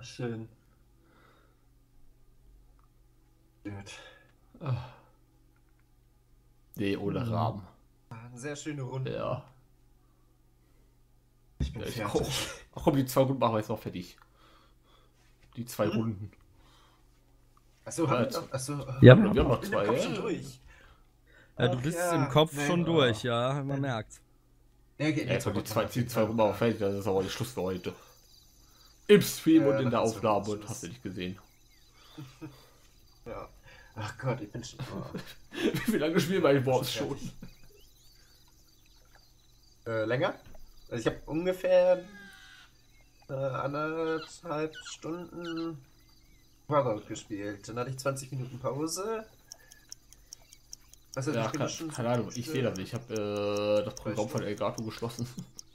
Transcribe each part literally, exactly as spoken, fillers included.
schön. Gut. Nee, ohne Hm. Rahmen. Eine sehr schöne Runde. Ja. Ich bin Ja, ich fertig. auch. Ach komm, die zwei Runden machen wir jetzt noch fertig. Die zwei Hm? Runden. Achso, haben wir Was? noch? Achso, Ja, wir haben noch ich bin zwei, im Kopf ja. schon durch. Ja, du Ach bist ja, im Kopf nein, schon oh. durch, ja, man merkt. Ja, okay, Ja, jetzt haben die Runden zwei, auf die jeden zwei Fall Runden auch noch. fertig, das ist aber der Schluss für heute. Im Stream Ja, und in nach der den zwei Aufnahme Runden und Schluss. hast du nicht gesehen. Ja. Ach Gott, ich bin schon. Oh. Wie lange spielen wir eigentlich überhaupt schon? Äh, länger? Also ich habe ungefähr äh, anderthalb Stunden Brotherhood gespielt. Dann hatte ich zwanzig Minuten Pause. Also Ja, kann, keine Ahnung, ich sehe das nicht. Ich habe äh, das Programm von Elgato geschlossen.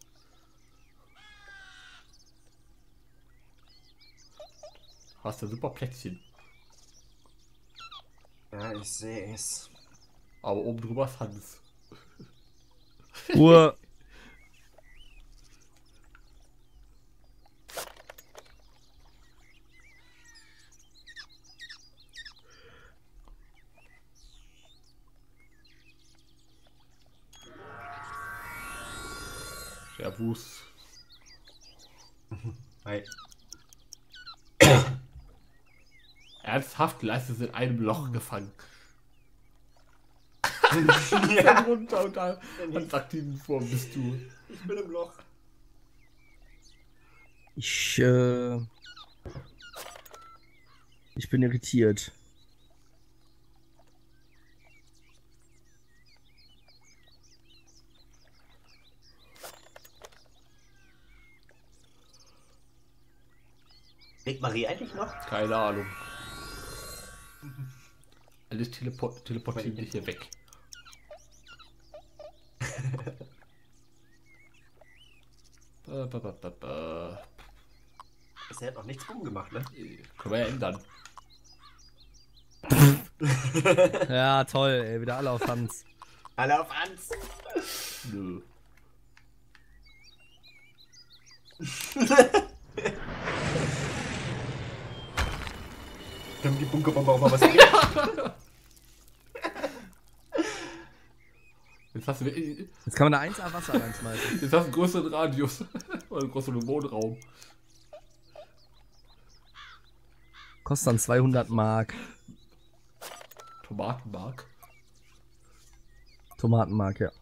Hast du super Plätzchen. Ja, ich sehe es. Aber oben drüber ist Hans. Uhr. Servus. Hi. Ernsthaft, Leiste sind in einem Loch gefangen. Ja. Dann runter und da an aktiven Form bist du. Ich bin im Loch. Ich, äh... Ich bin irritiert. Lebt Marie eigentlich noch? Keine Ahnung. Alles telepo teleportiert dich hier weg. ba, ba, ba, ba, ba. Er hat noch nichts umgemacht, ne? Können wir ja ändern. Ja, toll, ey, wieder alle auf Hans. Alle auf Hans. Nö. Dann die Bunkerbombe auch mal was bringen. Jetzt hast du, jetzt Jetzt kann man da eins A Wasser reinschmeißen. hast du einen größeren Radius. Oder einen größeren Wohnraum. Kostet dann zweihundert Mark. Tomatenmark. Tomatenmark, ja.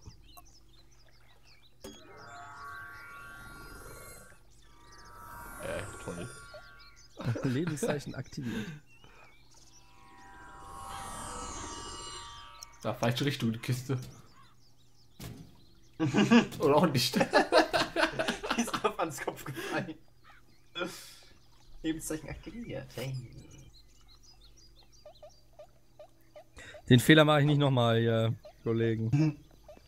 Äh, toll. Lebenszeichen aktiviert. Da falsche Richtung, die Kiste. Oder auch nicht. Die ist auf Hans Kopf gefallen. Lebenszeichen aktiviert. Hey. Den Fehler mache ich nicht nochmal, hier, Kollegen.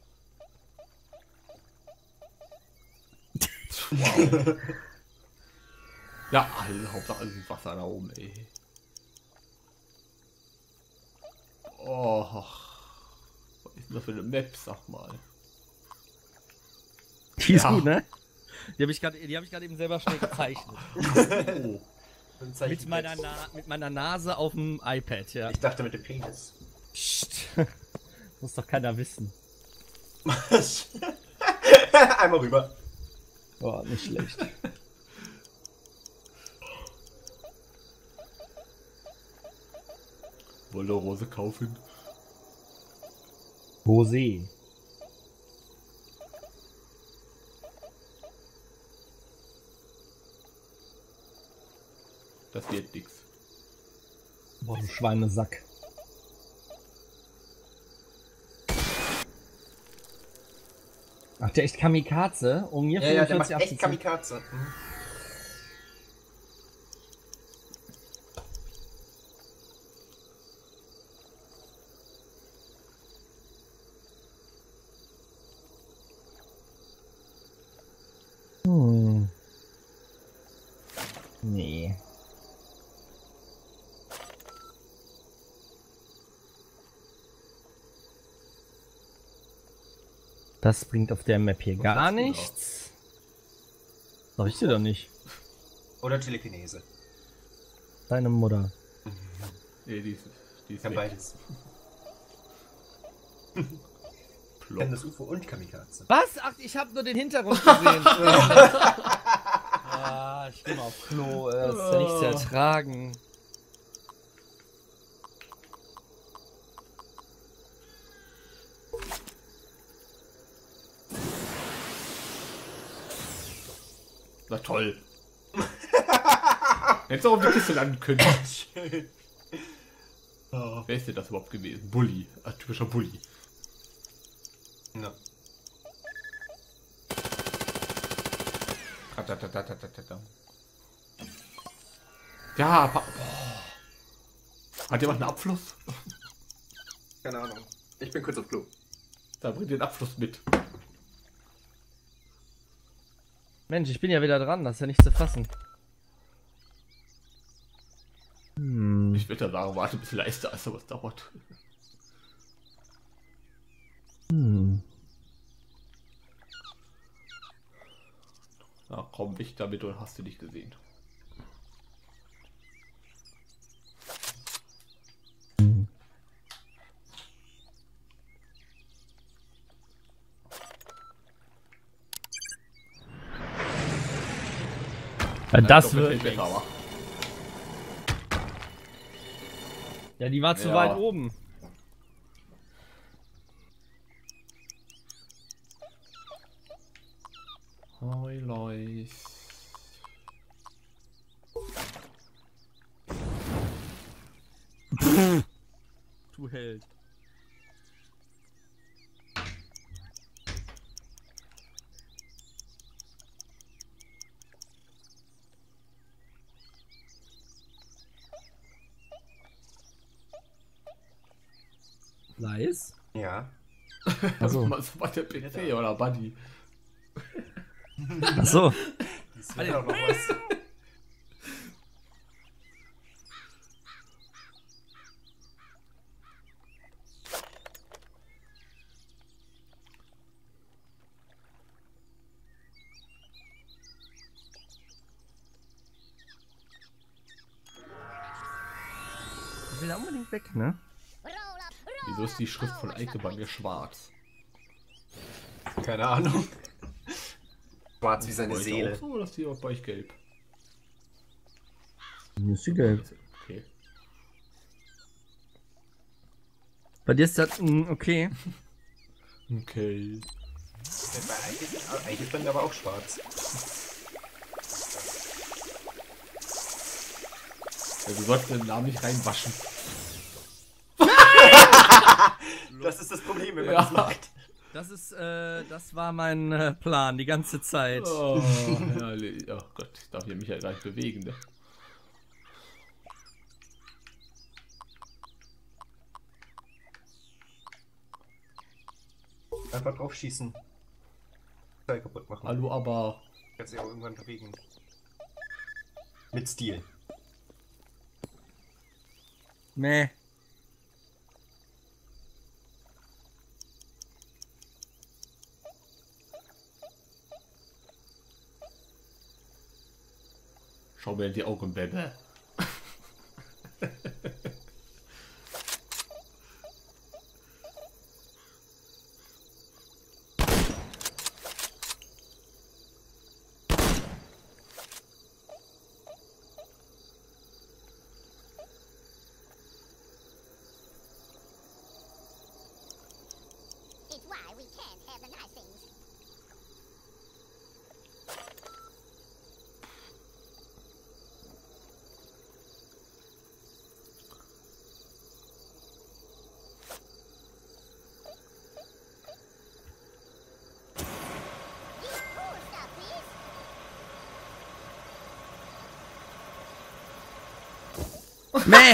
Wow. Ja, alle, Hauptsache alles ist Wasser da oben, ey. Oh. Was ist denn das für eine Map, sag mal? Die ist Ja. gut, ne? Die habe ich gerade hab ich gerade eben selber schnell gezeichnet. Oh. Ein Zeichen mit, meiner jetzt. Na mit meiner Nase auf dem iPad, ja. Ich dachte mit dem Penis. Psst. Muss doch keiner wissen. Einmal rüber. Boah, nicht schlecht. Wolle Rose kaufen. Rosé. Das wird nix. Boah, du Schweinesack. Ach, der ist Kamikaze? Um mir Ja, ja, der macht fünfundvierzig echt abzuziehen. Kamikaze. Mhm. Hm. Nee. Das bringt auf der Map hier Was gar hast du da? nichts. Sag ich dir doch nicht. Oder Telekinese. deine Mutter. Nee, die ist, die ist Kann weg. beides. Plop. Kann das U F O und Kamikaze. Was? Ach, ich habe nur den Hintergrund gesehen. Ah, ich geh mal auf Klo. Das ist ja nicht zu ertragen. Na toll. Hättest du auch auf die Kiste landen können. Schön. Oh. Wer ist denn das überhaupt gewesen? Bully. Ein typischer Bully. No. Ja, pa boah. Hat jemand einen Abfluss? Keine Ahnung. Ich bin kurz auf Klo. Da bringt den Abfluss mit. Mensch, ich bin ja wieder dran. Das ist ja nicht zu fassen. Hm. Ich würde ja sagen, warte bis Leiste ist, aber es dauert. Hm. Na komm, weg damit oder hast du dich gesehen? Ja, das Doch, wird. besser, aber. Ja, die war zu Ja. weit oben. Hoi, Leute. Du Held. Leis? Ja. Achso. Was war der P C oder Buddy? Achso. Das wäre doch noch was. Ich will da unbedingt weg, ne? Wieso ist die Schrift von Eike bei mir schwarz? Keine Ahnung. Schwarz wie seine Bei euch Seele. auch so, oder ist die auch bei euch gelb? Ist die gelb. Okay. Bei dir ist das. mm, Okay. Okay. Bei Eike ist, Eike ist bei mir aber auch schwarz. Ja, du sollst den Namen nicht reinwaschen. Das ist das Problem, wenn man Ja. das macht. Das ist, äh, das war mein äh, Plan die ganze Zeit. Oh, herrlich. Oh Gott, ich darf hier mich ja gleich bewegen, ne? Einfach drauf schießen. Teil kaputt machen. Hallo, aber. Kannst dich auch irgendwann bewegen. Mit Stil. Meh. Schau mir in die Augen, Baby. It's why we can't have the nice things. You cool stuff, please. Meh.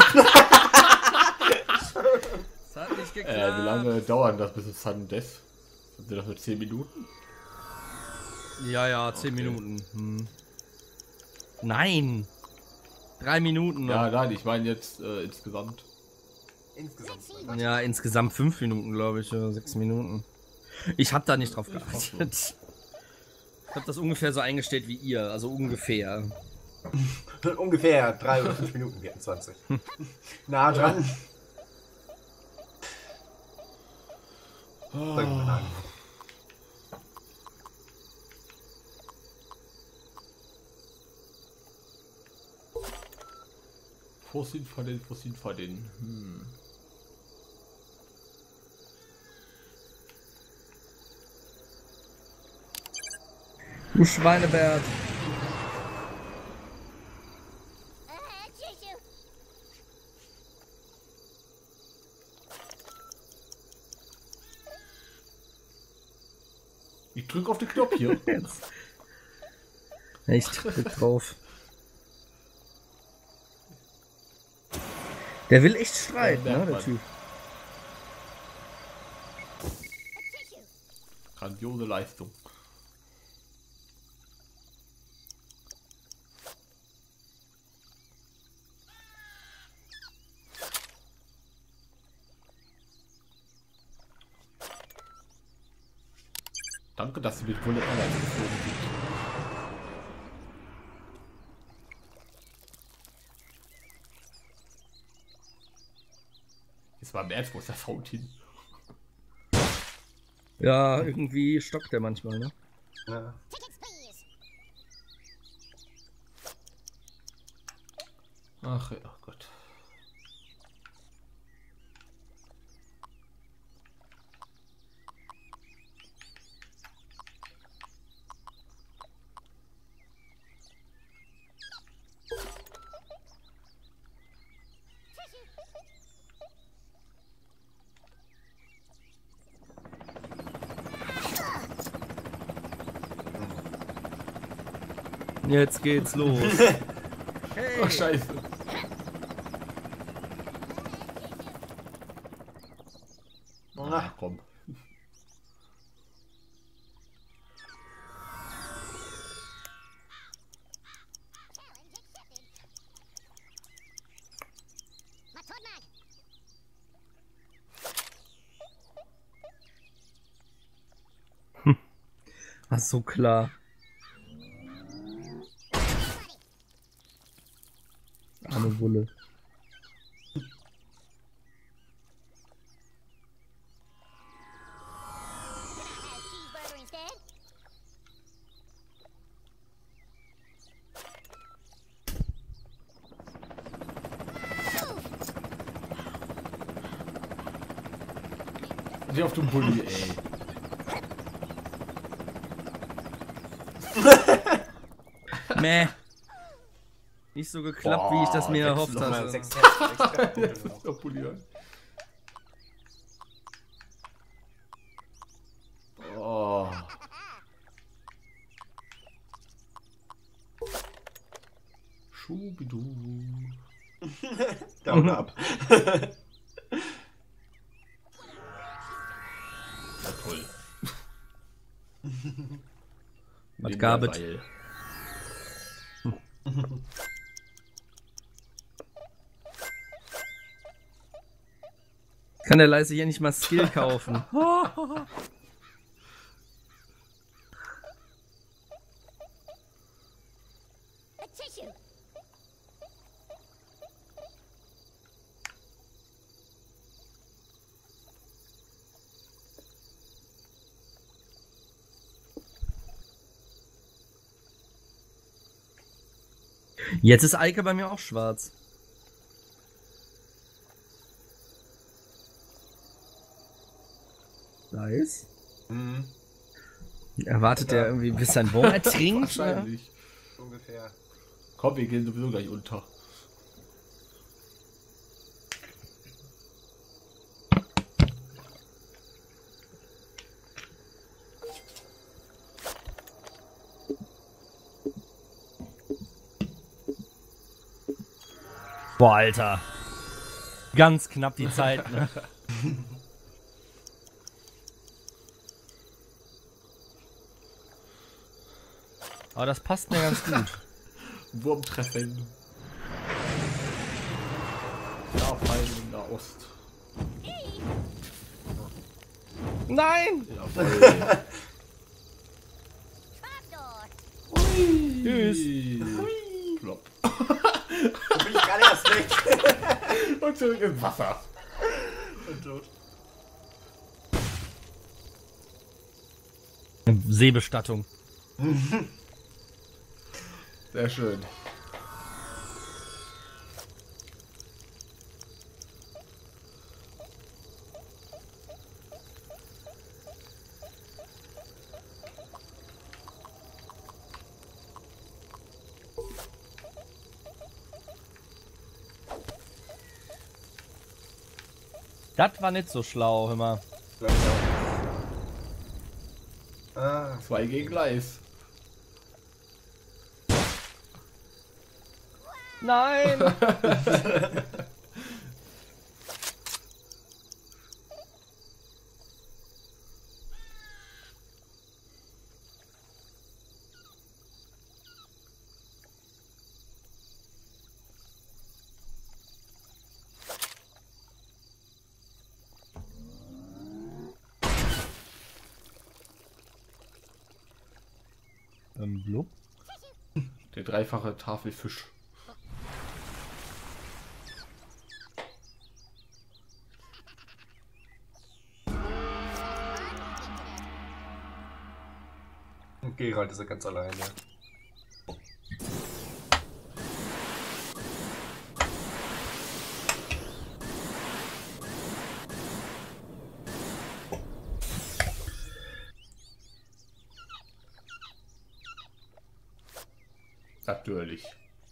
Das hat nicht geklappt. Äh, wie lange dauert das bis es Sudden Death? Sind das nur zehn Minuten? Ja, ja, zehn Okay. Minuten. Hm. Nein. Drei Minuten noch. Ja, nein, ich meine jetzt äh, insgesamt. Insgesamt. Ja, insgesamt fünf Minuten, glaube ich, oder sechs Minuten. Ich habe da nicht drauf geachtet. Ich habe das ungefähr so eingestellt wie ihr, also ungefähr. Ungefähr drei oder fünf Minuten vierundzwanzig. Nah dran. Fangen wir an. Wo sind wir denn? Wo sind wir denn? Hm. Du Schweinebert. Uh, Choo-choo. Ich drücke auf den Knopf hier. Jetzt. Ich drück drauf. Der will echt streiten, Ja, ne, der Mann. Typ. A tissue. Grandiose Leistung. Danke, dass du mit Bullet Airlines geflogen bist. Jetzt mal im Ernst, wo ist der Sound hin? Ja, irgendwie stockt der manchmal, ne? Ja. Tickets, please. Ach, ja, ach Gott. Jetzt geht's los. Ach, scheiße. Ach, komm. Challenge accepted. My Todd Mag. Ach so, klar. Arme Wulle. Can I have cheeseburger instead? Nicht auf dem Bulli, ey. Meh. Nicht so geklappt, wie ich das mir Boah, erhofft Nochmal hatte. sechs Herzen extra Punkte Jetzt noch. ist der Bulli an. Oh. Schubidu. Daumen ab. Ja, toll. Was Nehmen gab wir es? Seil. Kann der leise hier nicht mal Skill kaufen? A tissue. Jetzt ist Eike bei mir auch schwarz. Nice. Mhm. Erwartet er irgendwie, bis sein Wurm ertrinkt? oder? Wahrscheinlich. Ungefähr. Komm, wir gehen sowieso gleich unter. Boah, Alter. Ganz knapp die Zeit, ne? Aber das passt mir ganz gut. Wurmtreffen. Ja, Pfeil in der Ost. Nein! Ja, voll. Trapdoor. Tschüss. Plop. weg. Und zurück ins Wasser. Und tot. Seebestattung. Sehr schön. Das war nicht so schlau, hör mal. Glaub ich auch. Ah, Zwei gegen Gleis. Nein! ähm, blub. Der dreifache Tafelfisch. und Geralt ist er ganz alleine. Natürlich.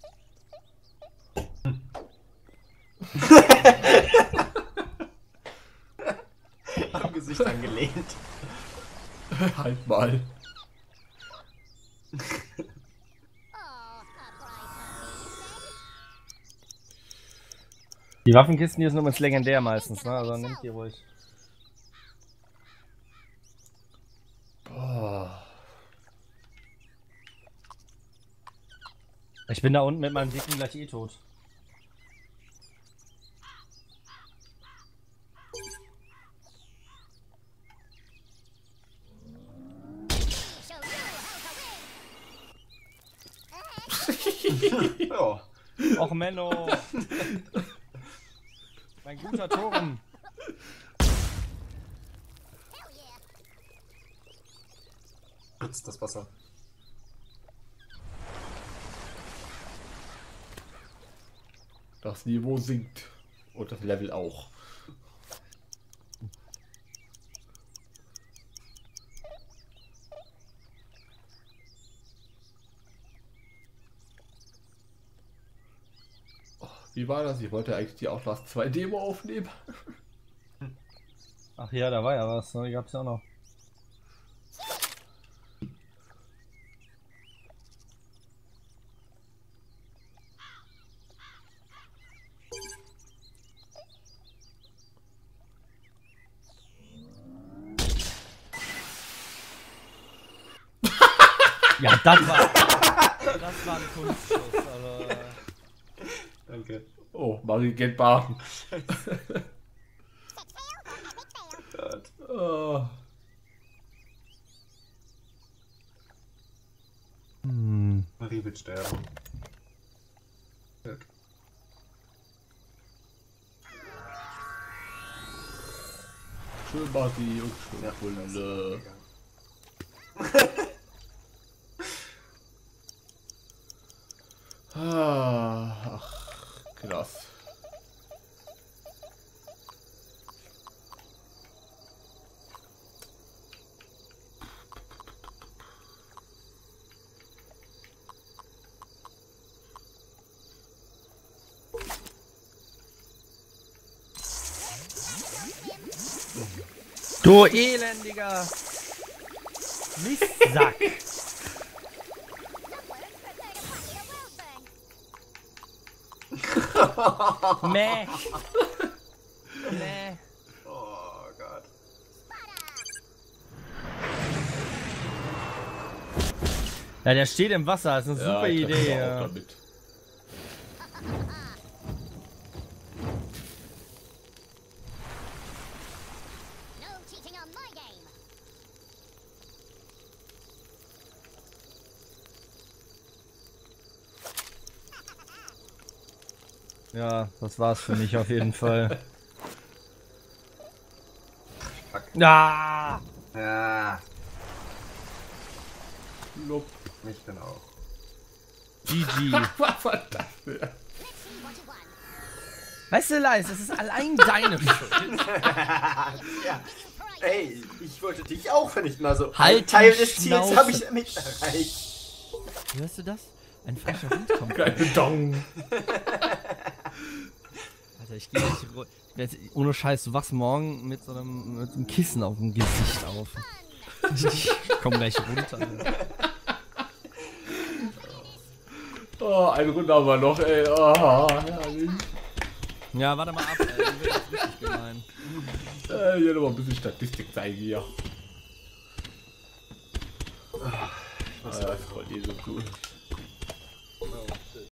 Am Gesicht angelehnt. Halt mal. Oh, a bright puppy, you said? Die Waffenkisten hier sind übrigens legendär meistens, ne? Also nehmt die ruhig. Boah. Ich bin da unten mit meinem Dicken gleich eh tot. Show you how to win. Ja. Och Menno! Mein guter Turm! Hell yeah. Putzt das Wasser. Das Niveau sinkt. Und das Level auch. Oh, wie war das? Ich wollte eigentlich die Outlast zwei Demo aufnehmen. Ach ja, da war ja was, ne? Die gab's ja auch noch. Ja, das war. Das war ein Kunstschuss, also. äh, Danke. Oh, Marie geht baden. Gott. Oh. Hm. Marie wird sterben. Gut. Schön Marie und schön Ja, Bulle. Ah, ach, krass. Du elendiger Mistsack! Meh! Meh! Oh Gott. Ja, der steht im Wasser, das ist eine super ich treffe Idee. auch Ja. damit. No cheating on my game. Ja, das war's für mich auf jeden Fall. Fuck. Ja! Ja, Lob. mich dann auch. G G. Was war das denn? Let's see what you won. Weißt du, Leis, das ist allein deine Schuld. Ja. Ey, ich wollte dich auch vernichten, also Halt ein Teil die des Ziels Schnauze. habe ich damit erreicht. Hörst du das? Ein frischer Wind kommt. Kleine Dong. Alter, ich gehe nicht ru- jetzt, ohne Scheiß, du wachst morgen mit so einem, mit einem Kissen auf dem Gesicht auf. Ich komm gleich runter. Oh, eine Runde haben wir noch, ey. Oh, herrlich. Ja, warte mal ab, ey. Du wirst jetzt richtig gemein. Äh, hier nochmal ein bisschen Statistik zeigen hier. Ah, das ist voll eh so cool.